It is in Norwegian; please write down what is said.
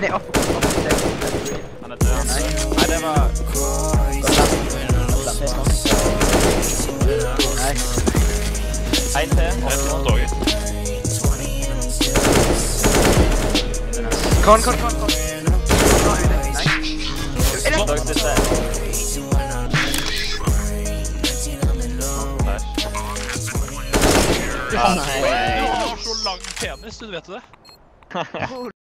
Han er oppe. Han er død. Nei, det var... En til. Kom. Nei. Du har så lang penis, du vet det.